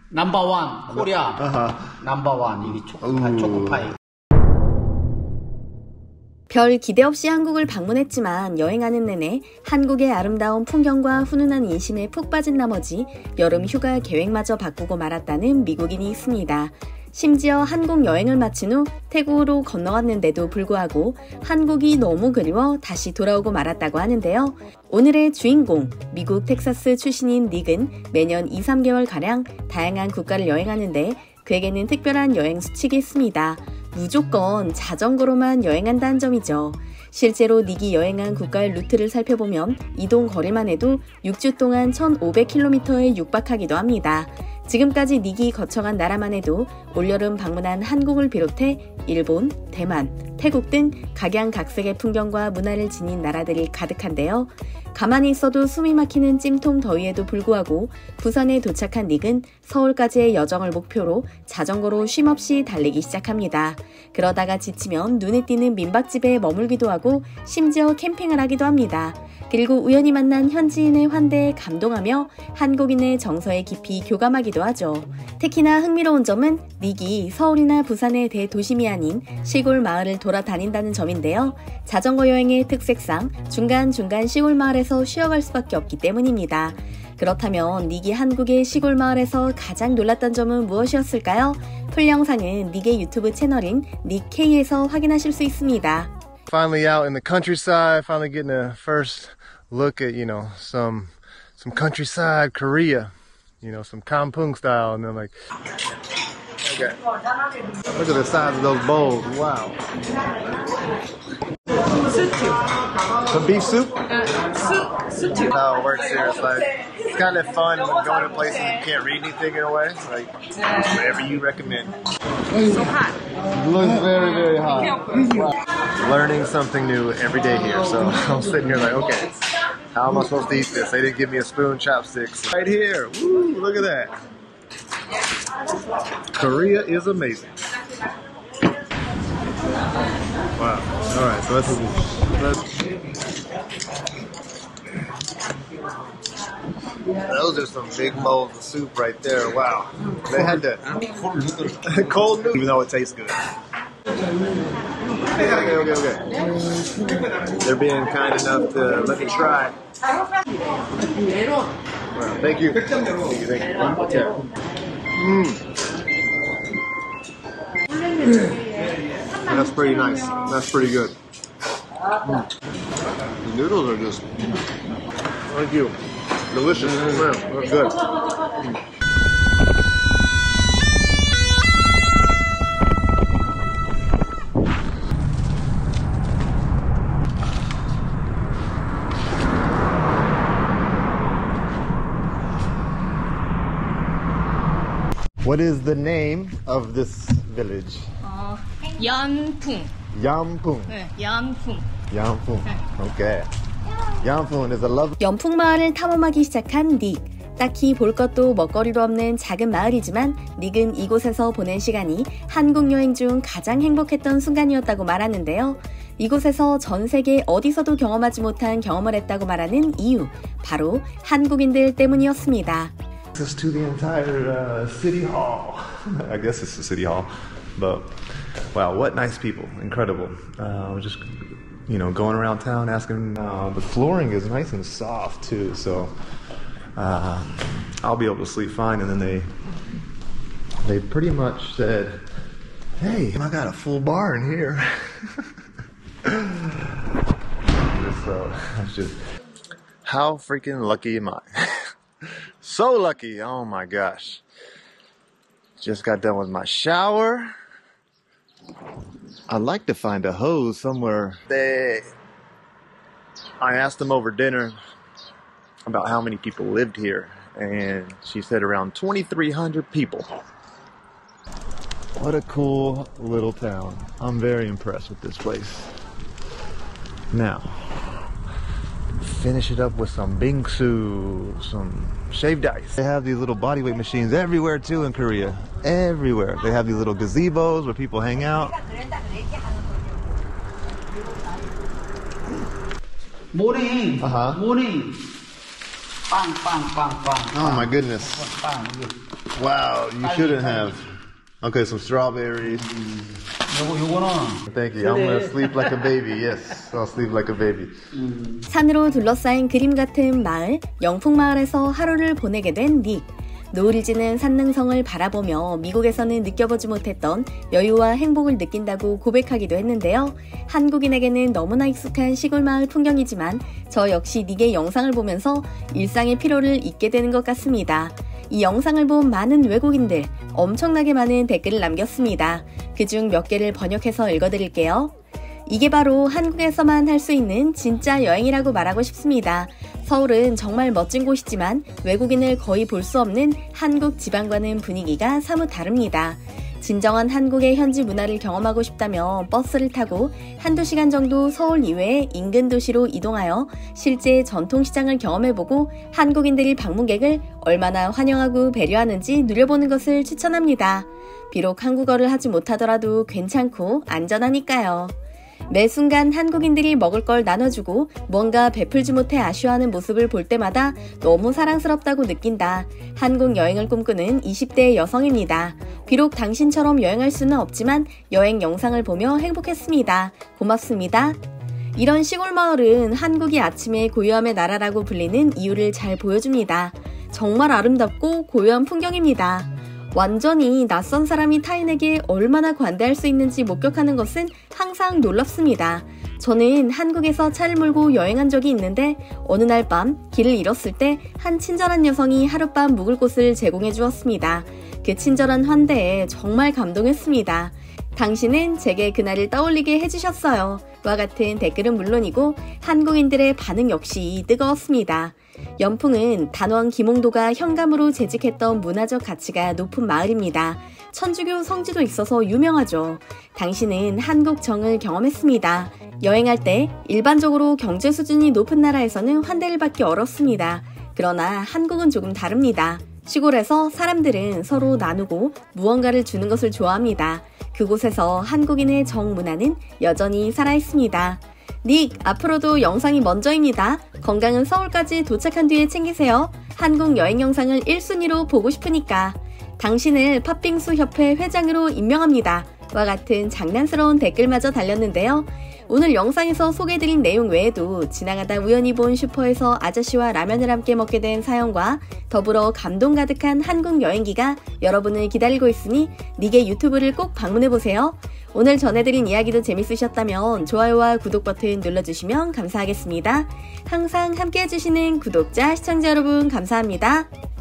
넘버원 코리아 넘버원 이게 초코파이. 별 기대 없이 한국을 방문했지만 여행하는 내내 한국의 아름다운 풍경과 훈훈한 인심에 푹 빠진 나머지 여름 휴가 계획마저 바꾸고 말았다는 미국인이 있습니다. 심지어 한국 여행을 마친 후 태국으로 건너갔는데도 불구하고 한국이 너무 그리워 다시 돌아오고 말았다고 하는데요. 오늘의 주인공, 미국 텍사스 출신인 닉은 매년 2-3개월가량 다양한 국가를 여행하는데 그에게는 특별한 여행 수칙이 있습니다. 무조건 자전거로만 여행한다는 점이죠. 실제로 닉이 여행한 국가의 루트를 살펴보면 이동 거리만 해도 6주 동안 1,500km에 육박하기도 합니다. 지금까지 닉이 거쳐간 나라만 해도 올여름 방문한 한국을 비롯해 일본, 대만, 태국 등 각양각색의 풍경과 문화를 지닌 나라들이 가득한데요. 가만히 있어도 숨이 막히는 찜통 더위에도 불구하고 부산에 도착한 닉은 서울까지의 여정을 목표로 자전거로 쉼없이 달리기 시작합니다. 그러다가 지치면 눈에 띄는 민박집에 머물기도 하고 심지어 캠핑을 하기도 합니다. 그리고 우연히 만난 현지인의 환대에 감동하며 한국인의 정서에 깊이 교감하기도 하죠. 특히나 흥미로운 점은 닉이 서울이나 부산의 대도심이 아닌 시골 마을을 돌아다닌다는 점인데요. 자전거 여행의 특색상 중간중간 시골 마을에서 쉬어갈 수밖에 없기 때문입니다. 그렇다면 닉이 한국의 시골 마을에서 가장 놀랐던 점은 무엇이었을까요? 풀 영상은 닉의 유튜브 채널인 닉K에서 확인하실 수 있습니다. Finally out in the countryside, finally getting a first look at, some countryside Korea, some kampung style, and then like, okay. Look at the size of those bowls, wow. Some beef soup? Soup. How it works here, it's kind of fun when going to places and you can't read anything in a way. It's like, whatever you recommend. So hot. It looks very, very hot. Wow. Learning something new every day here, so I'm sitting here like, okay, how am I supposed to eat this? They didn't give me a spoon, chopsticks. Right here, woo, look at that. Korea is amazing. Wow, alright, so let's those are some big bowls of soup right there, wow. They had to, cold noodle, even though it tastes good. Okay. They're being kind enough to let me try. Well, thank you. Okay. That's pretty nice. That's pretty good. The noodles are just, thank you. Delicious. Man, that's good. What is the name of this village? Yanpung. Yanpung. 네, Yanpung. Yanpung. Okay. Yanpung is a lovely. 연풍 마을을 탐험하기 시작한 닉. 딱히 볼 것도 먹거리도 없는 작은 마을이지만 닉은 이곳에서 보낸 시간이 한국 여행 중 가장 행복했던 순간이었다고 말하는데요. 이곳에서 전 세계 어디서도 경험하지 못한 경험을 했다고 말하는 이유, 바로 한국인들 때문이었습니다. Access to the entire city hall. I guess it's the city hall, but wow, what nice people, incredible. Just going around town asking. The flooring is nice and soft too, so I'll be able to sleep fine. And then they pretty much said, "Hey, I got a full bar in here." So it's just, how freaking lucky am I? So lucky, oh my gosh. Just got done with my shower. I'd like to find a hose somewhere. I asked them over dinner about how many people lived here, and she said around 2,300 people. What a cool little town. I'm very impressed with this place. Now, finish it up with some bingsu, some shaved ice. They have these little bodyweight machines everywhere too in Korea. Everywhere. They have these little gazebos where people hang out. Morning. Uh-huh. Morning. 빵. Oh my goodness. 빵. 이게 Wow, you shouldn't have. Okay, some strawberries. 요거는 Thank you. I'm gonna sleep like a baby. Yes, I'll sleep like a baby. 산으로 둘러싸인 그림 같은 마을, 영풍마을에서 하루를 보내게 된 닉. 노을 지는 산능성을 바라보며 미국에서는 느껴보지 못했던 여유와 행복을 느낀다고 고백하기도 했는데요. 한국인에게는 너무나 익숙한 시골 마을 풍경이지만 저 역시 닉의 영상을 보면서 일상의 피로를 잊게 되는 것 같습니다. 이 영상을 본 많은 외국인들 엄청나게 많은 댓글을 남겼습니다. 그중 몇 개를 번역해서 읽어드릴게요. 이게 바로 한국에서만 할 수 있는 진짜 여행이라고 말하고 싶습니다. 서울은 정말 멋진 곳이지만 외국인을 거의 볼 수 없는 한국 지방과는 분위기가 사뭇 다릅니다. 진정한 한국의 현지 문화를 경험하고 싶다면 버스를 타고 한두 시간 정도 서울 이외의 인근 도시로 이동하여 실제 전통시장을 경험해보고 한국인들이 방문객을 얼마나 환영하고 배려하는지 누려보는 것을 추천합니다. 비록 한국어를 하지 못하더라도 괜찮고 안전하니까요. 매 순간 한국인들이 먹을 걸 나눠주고 뭔가 베풀지 못해 아쉬워하는 모습을 볼 때마다 너무 사랑스럽다고 느낀다. 한국 여행을 꿈꾸는 20대 여성입니다. 비록 당신처럼 여행할 수는 없지만 여행 영상을 보며 행복했습니다. 고맙습니다. 이런 시골 마을은 한국이 아침의 고요함의 나라라고 불리는 이유를 잘 보여줍니다. 정말 아름답고 고요한 풍경입니다. 완전히 낯선 사람이 타인에게 얼마나 관대할 수 있는지 목격하는 것은 항상 놀랍습니다. 저는 한국에서 차를 몰고 여행한 적이 있는데 어느 날 밤 길을 잃었을 때 한 친절한 여성이 하룻밤 묵을 곳을 제공해 주었습니다. 그 친절한 환대에 정말 감동했습니다. 당신은 제게 그날을 떠올리게 해주셨어요. 와 같은 댓글은 물론이고 한국인들의 반응 역시 뜨거웠습니다. 연풍은 단원 김홍도가 현감으로 재직했던 문화적 가치가 높은 마을입니다. 천주교 성지도 있어서 유명하죠. 당신은 한국 정을 경험했습니다. 여행할 때 일반적으로 경제 수준이 높은 나라에서는 환대를 받기 어렵습니다. 그러나 한국은 조금 다릅니다. 시골에서 사람들은 서로 나누고 무언가를 주는 것을 좋아합니다. 그곳에서 한국인의 정문화는 여전히 살아있습니다. 닉, 앞으로도 영상이 먼저입니다. 건강은 서울까지 도착한 뒤에 챙기세요. 한국 여행 영상을 1순위로 보고 싶으니까. 당신을 팥빙수 협회 회장으로 임명합니다. 와 같은 장난스러운 댓글마저 달렸는데요. 오늘 영상에서 소개해드린 내용 외에도 지나가다 우연히 본 슈퍼에서 아저씨와 라면을 함께 먹게 된 사연과 더불어 감동 가득한 한국 여행기가 여러분을 기다리고 있으니 닉의 유튜브를 꼭 방문해보세요. 오늘 전해드린 이야기도 재밌으셨다면 좋아요와 구독 버튼 눌러주시면 감사하겠습니다. 항상 함께 해주시는 구독자, 시청자 여러분 감사합니다.